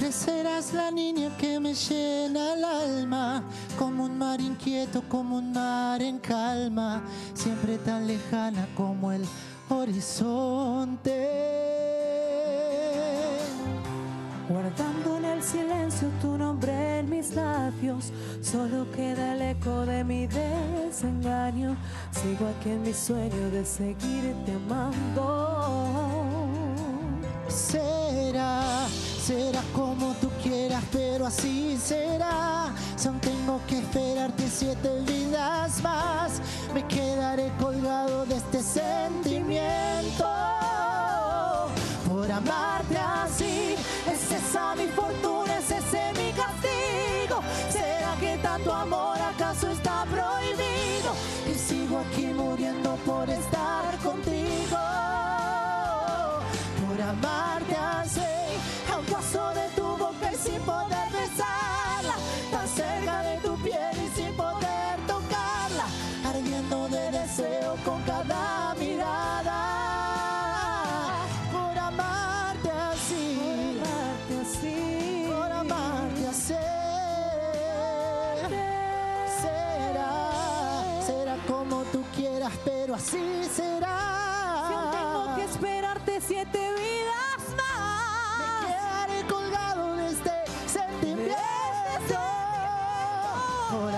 Siempre serás la niña que me llena el alma, como un mar inquieto, como un mar en calma, siempre tan lejana como el horizonte. Guardando en el silencio tu nombre en mis labios, solo queda el eco de mi desengaño. Sigo aquí en mi sueño de seguirte amando. Será como tú quieras, pero así será. Si aún tengo que esperarte 7 vidas más, me quedaré colgado de este sentimiento. Por amarte así, es esa mi fortuna, es ese mi castigo. ¿Será que tanto amor acaso está prohibido? Y sigo aquí muriendo por estar contigo. Por amarte así, a un paso de tu boca y sin poder besarla, tan cerca de tu piel y sin poder tocarla, ardiendo de deseo con cada mirada. Por amarte así, por amarte así, será como tú quieras, pero así será. Si aún tengo que esperarte 7 vidas más, Me quedaré colgado de este sentimiento. Por